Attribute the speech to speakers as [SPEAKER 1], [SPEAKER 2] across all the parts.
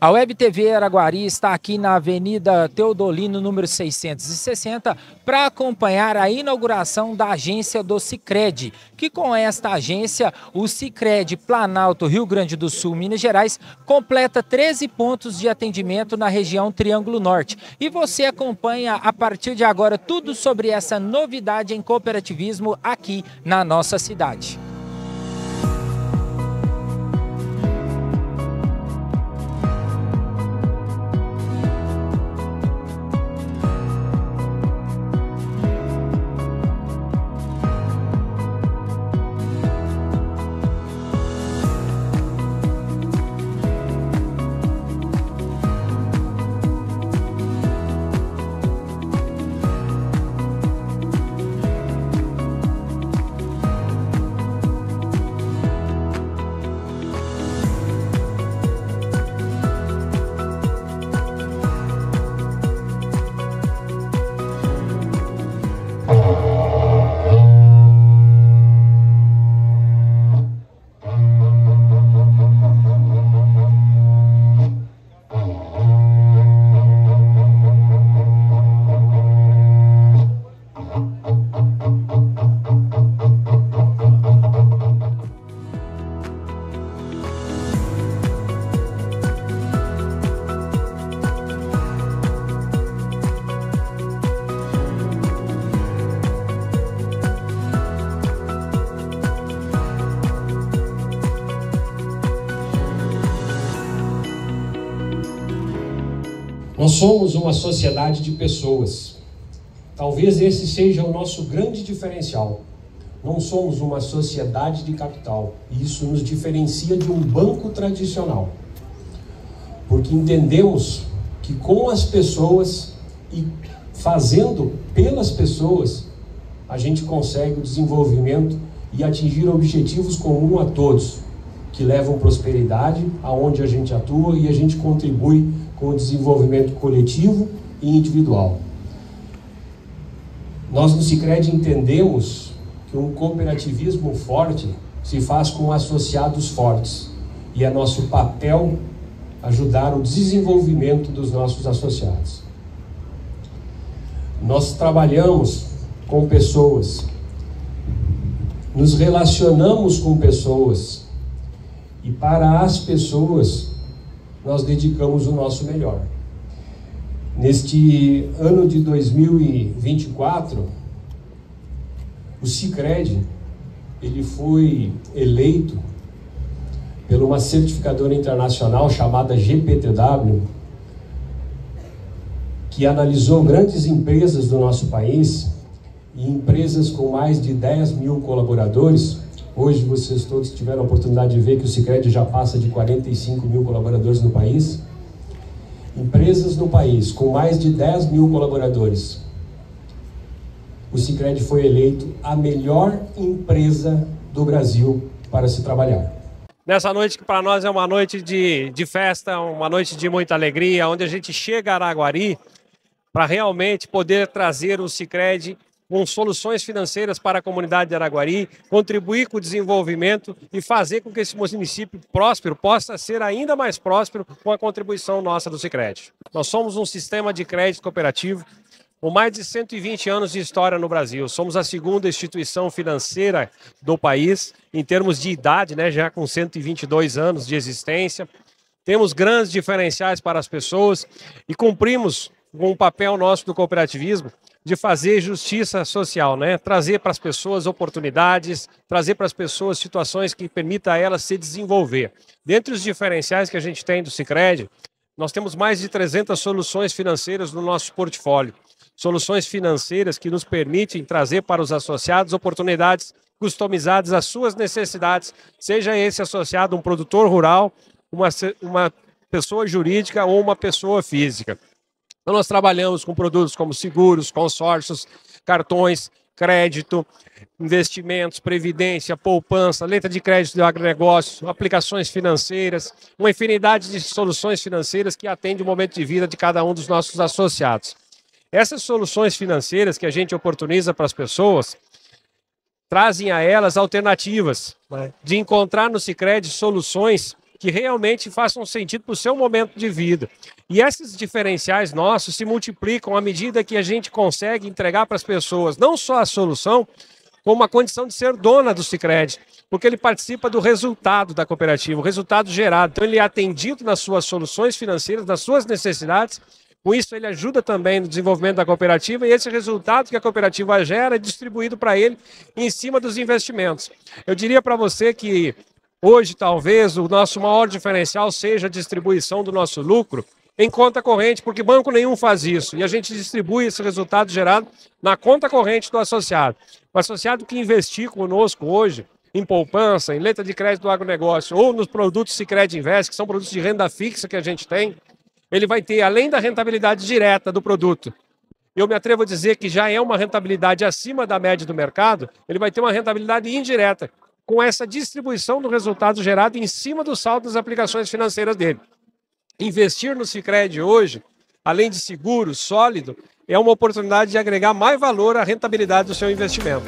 [SPEAKER 1] A Web TV Araguari está aqui na Avenida Teodolino, número 660, para acompanhar a inauguração da agência do Sicredi, que com esta agência, o Sicredi Planalto, Rio Grande do Sul, Minas Gerais, completa 13 pontos de atendimento na região Triângulo Norte. E você acompanha a partir de agora tudo sobre essa novidade em cooperativismo aqui na nossa cidade.
[SPEAKER 2] Nós somos uma sociedade de pessoas. Talvez esse seja o nosso grande diferencial. Não somos uma sociedade de capital. E isso nos diferencia de um banco tradicional. Porque entendemos que com as pessoas e fazendo pelas pessoas, a gente consegue o desenvolvimento e atingir objetivos comuns a todos, que levam prosperidade aonde a gente atua e a gente contribui com o desenvolvimento coletivo e individual. Nós no Sicredi entendemos que um cooperativismo forte se faz com associados fortes e é nosso papel ajudar o desenvolvimento dos nossos associados. Nós trabalhamos com pessoas, nos relacionamos com pessoas e para as pessoas nós dedicamos o nosso melhor. Neste ano de 2024, o Sicredi, ele foi eleito por uma certificadora internacional chamada GPTW, que analisou grandes empresas do nosso país e empresas com mais de 10 mil colaboradores. Hoje vocês todos tiveram a oportunidade de ver que o Sicredi já passa de 45 mil colaboradores no país. Empresas no país com mais de 10 mil colaboradores. O Sicredi foi eleito a melhor empresa do Brasil para se trabalhar.
[SPEAKER 3] Nessa noite que para nós é uma noite de festa, uma noite de muita alegria, onde a gente chega a Araguari para realmente poder trazer o Sicredi com soluções financeiras para a comunidade de Araguari, contribuir com o desenvolvimento e fazer com que esse município próspero possa ser ainda mais próspero com a contribuição nossa do Sicredi. Nós somos um sistema de crédito cooperativo com mais de 120 anos de história no Brasil. Somos a segunda instituição financeira do país, em termos de idade, né, já com 122 anos de existência. Temos grandes diferenciais para as pessoas e cumprimos com o papel nosso do cooperativismo de fazer justiça social, né? Trazer para as pessoas oportunidades, trazer para as pessoas situações que permitam a elas se desenvolver. Dentre os diferenciais que a gente tem do Sicredi, nós temos mais de 300 soluções financeiras no nosso portfólio. Soluções financeiras que nos permitem trazer para os associados oportunidades customizadas às suas necessidades, seja esse associado um produtor rural, uma pessoa jurídica ou uma pessoa física. Então nós trabalhamos com produtos como seguros, consórcios, cartões, crédito, investimentos, previdência, poupança, letra de crédito do agronegócio, aplicações financeiras, uma infinidade de soluções financeiras que atendem o momento de vida de cada um dos nossos associados. Essas soluções financeiras que a gente oportuniza para as pessoas trazem a elas alternativas, né, de encontrar no Sicredi soluções que realmente façam sentido para o seu momento de vida. E esses diferenciais nossos se multiplicam à medida que a gente consegue entregar para as pessoas não só a solução, como a condição de ser dona do Sicredi, porque ele participa do resultado da cooperativa, o resultado gerado. Então ele é atendido nas suas soluções financeiras, nas suas necessidades. Com isso ele ajuda também no desenvolvimento da cooperativa e esse resultado que a cooperativa gera é distribuído para ele em cima dos investimentos. Eu diria para você que hoje talvez o nosso maior diferencial seja a distribuição do nosso lucro em conta corrente, porque banco nenhum faz isso. E a gente distribui esse resultado gerado na conta corrente do associado. O associado que investir conosco hoje em poupança, em letra de crédito do agronegócio ou nos produtos Sicredi Invest, que são produtos de renda fixa que a gente tem, ele vai ter, além da rentabilidade direta do produto, eu me atrevo a dizer que já é uma rentabilidade acima da média do mercado, ele vai ter uma rentabilidade indireta, com essa distribuição do resultado gerado em cima do saldo das aplicações financeiras dele. Investir no Sicredi hoje, além de seguro, sólido, é uma oportunidade de agregar mais valor à rentabilidade do seu investimento.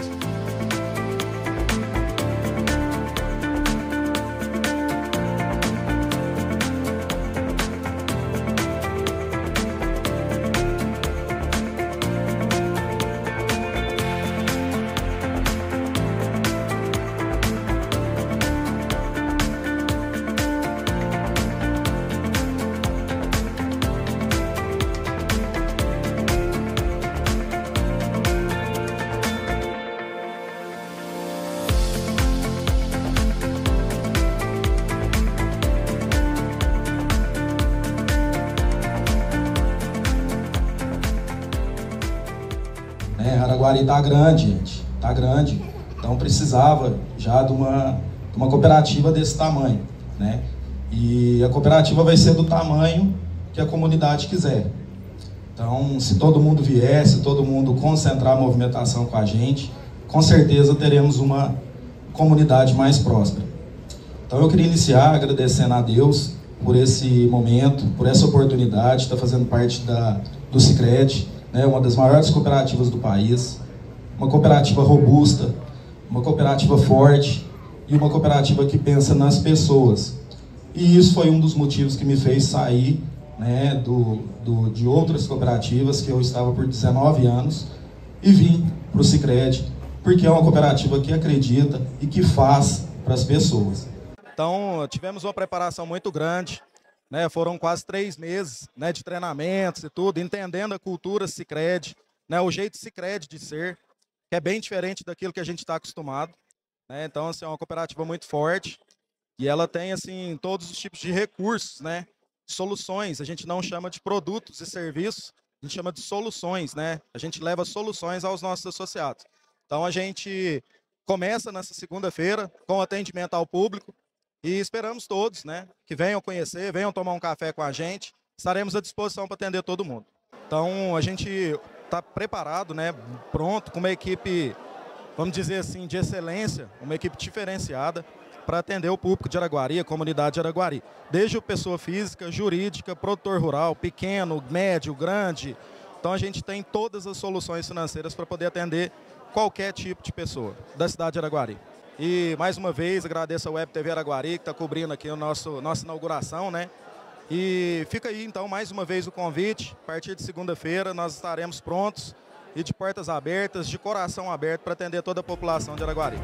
[SPEAKER 4] Araguari está grande, gente, está grande, então precisava já de uma cooperativa desse tamanho, né? E a cooperativa vai ser do tamanho que a comunidade quiser. Então, se todo mundo vier, se todo mundo concentrar a movimentação com a gente, com certeza teremos uma comunidade mais próspera. Então, eu queria iniciar agradecendo a Deus por esse momento, por essa oportunidade de estar fazendo parte do Sicredi, né, uma das maiores cooperativas do país, uma cooperativa robusta, uma cooperativa forte e uma cooperativa que pensa nas pessoas. E isso foi um dos motivos que me fez sair, né, de outras cooperativas, que eu estava por 19 anos, e vim para o Sicredi, porque é uma cooperativa que acredita e que faz para as pessoas. Então, tivemos uma preparação muito grande, né? Foram quase 3 meses, né, de treinamentos e tudo, entendendo a cultura Sicredi, né, o jeito Sicredi de ser, que é bem diferente daquilo que a gente está acostumado, né? Então, assim, é uma cooperativa muito forte e ela tem, assim, todos os tipos de recursos, né, soluções. A gente não chama de produtos e serviços, a gente chama de soluções, né? A gente leva soluções aos nossos associados. Então, a gente começa nessa segunda-feira com atendimento ao público, e esperamos todos, né, que venham conhecer, venham tomar um café com a gente. Estaremos à disposição para atender todo mundo. Então, a gente está preparado, né, pronto, com uma equipe, vamos dizer assim, de excelência, uma equipe diferenciada para atender o público de Araguari, a comunidade de Araguari. Desde o pessoa física, jurídica, produtor rural, pequeno, médio, grande. Então, a gente tem todas as soluções financeiras para poder atender qualquer tipo de pessoa da cidade de Araguari. E, mais uma vez, agradeço a Web TV Araguari, que está cobrindo aqui a nossa inauguração, né? E fica aí, então, mais uma vez o convite. A partir de segunda-feira, nós estaremos prontos e de portas abertas, de coração aberto, para atender toda a população de Araguari.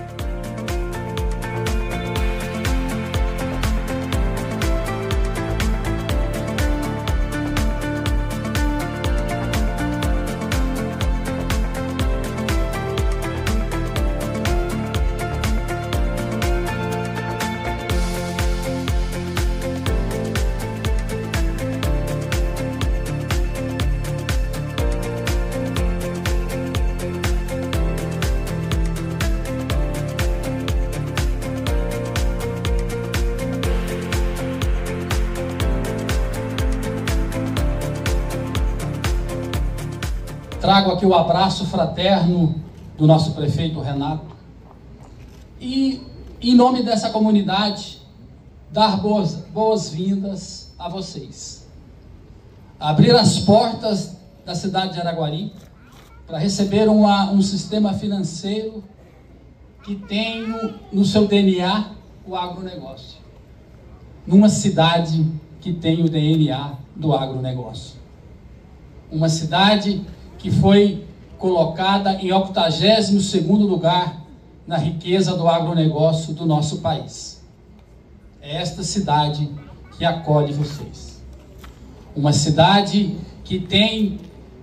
[SPEAKER 5] Trago aqui o abraço fraterno do nosso prefeito Renato e, em nome dessa comunidade, dar boas-vindas a vocês. Abrir as portas da cidade de Araguari para receber um sistema financeiro que tem no seu DNA o agronegócio. numa cidade que tem o DNA do agronegócio. Uma cidade que foi colocada em 82º lugar na riqueza do agronegócio do nosso país. É esta cidade que acolhe vocês. Uma cidade que tem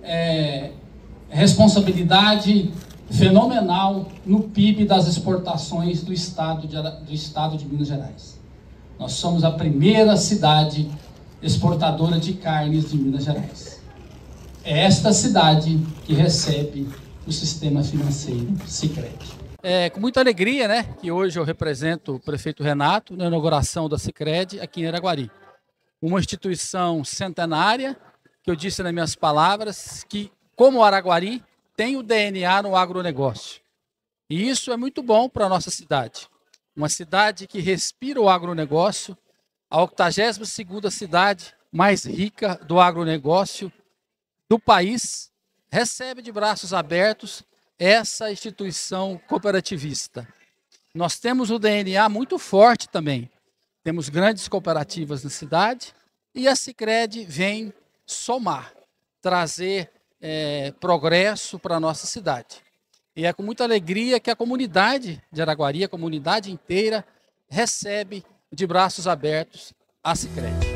[SPEAKER 5] responsabilidade fenomenal no PIB das exportações do estado de Minas Gerais. Nós somos a primeira cidade exportadora de carnes de Minas Gerais. É esta cidade que recebe o sistema financeiro Sicredi.
[SPEAKER 6] É com muita alegria, né, que hoje eu represento o prefeito Renato na inauguração da Sicredi aqui em Araguari. Uma instituição centenária, que eu disse nas minhas palavras, que, como Araguari, tem o DNA no agronegócio. E isso é muito bom para a nossa cidade. Uma cidade que respira o agronegócio, a 82ª cidade mais rica do agronegócio do país, recebe de braços abertos essa instituição cooperativista. Nós temos o DNA muito forte também. Temos grandes cooperativas na cidade e a Sicredi vem somar, trazer progresso para a nossa cidade. E é com muita alegria que a comunidade de Araguari, a comunidade inteira, recebe de braços abertos a Sicredi.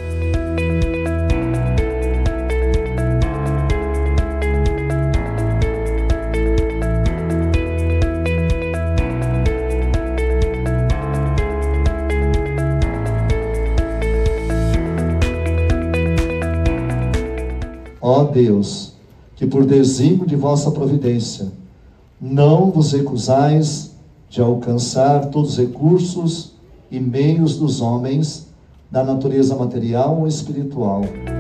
[SPEAKER 7] Ó Deus, que por desígnio de vossa providência, não vos recusais de alcançar todos os recursos e meios dos homens, da natureza material ou espiritual,